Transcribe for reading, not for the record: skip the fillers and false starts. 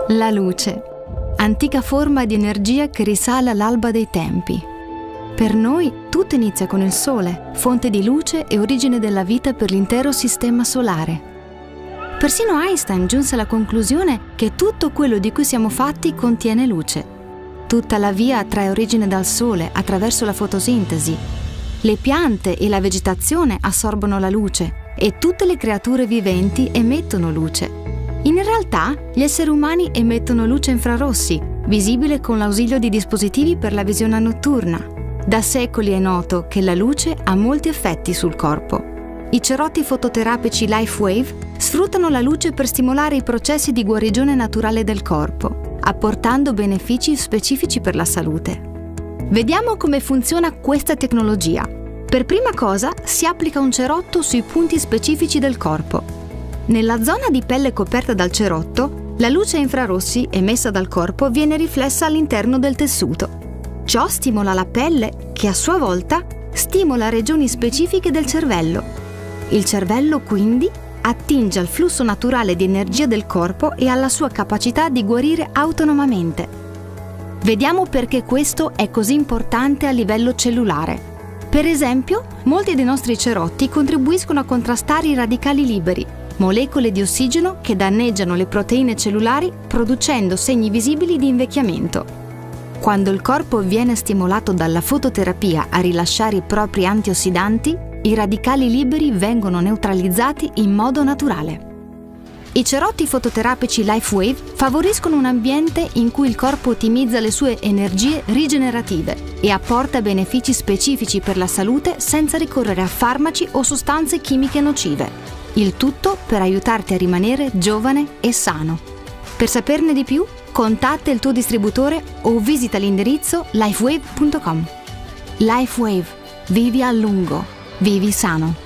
La luce, antica forma di energia che risale all'alba dei tempi. Per noi tutto inizia con il Sole, fonte di luce e origine della vita per l'intero sistema solare. Persino Einstein giunse alla conclusione che tutto quello di cui siamo fatti contiene luce. Tutta la via trae origine dal Sole attraverso la fotosintesi. Le piante e la vegetazione assorbono la luce e tutte le creature viventi emettono luce. In realtà, gli esseri umani emettono luce infrarossi, visibile con l'ausilio di dispositivi per la visione notturna. Da secoli è noto che la luce ha molti effetti sul corpo. I cerotti fototerapici LifeWave sfruttano la luce per stimolare i processi di guarigione naturale del corpo, apportando benefici specifici per la salute. Vediamo come funziona questa tecnologia. Per prima cosa, si applica un cerotto sui punti specifici del corpo. Nella zona di pelle coperta dal cerotto, la luce infrarossi emessa dal corpo viene riflessa all'interno del tessuto. Ciò stimola la pelle, che a sua volta stimola regioni specifiche del cervello. Il cervello, quindi, attinge al flusso naturale di energia del corpo e alla sua capacità di guarire autonomamente. Vediamo perché questo è così importante a livello cellulare. Per esempio, molti dei nostri cerotti contribuiscono a contrastare i radicali liberi, molecole di ossigeno che danneggiano le proteine cellulari producendo segni visibili di invecchiamento. Quando il corpo viene stimolato dalla fototerapia a rilasciare i propri antiossidanti, i radicali liberi vengono neutralizzati in modo naturale. I cerotti fototerapici LifeWave favoriscono un ambiente in cui il corpo ottimizza le sue energie rigenerative e apporta benefici specifici per la salute senza ricorrere a farmaci o sostanze chimiche nocive. Il tutto per aiutarti a rimanere giovane e sano. Per saperne di più, contatta il tuo distributore o visita l'indirizzo lifewave.com. LifeWave. Vivi a lungo. Vivi sano.